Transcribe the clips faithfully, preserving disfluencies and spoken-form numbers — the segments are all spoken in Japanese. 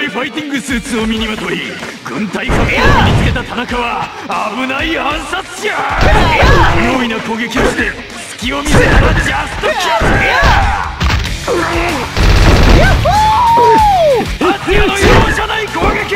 いファイティングスーツを身にまとい軍隊格好を身につけた田中は危ない暗殺者。不用意な攻撃をして隙を見せたらジャストキャッチ。達也の容赦ない攻撃。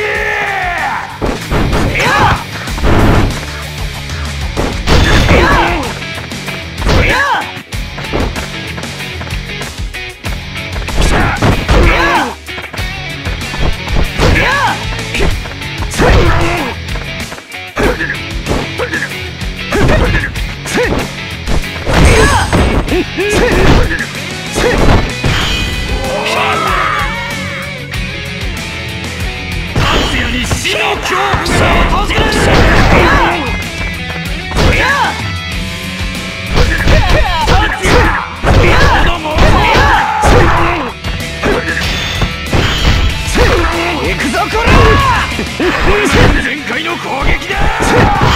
前回の攻撃だ。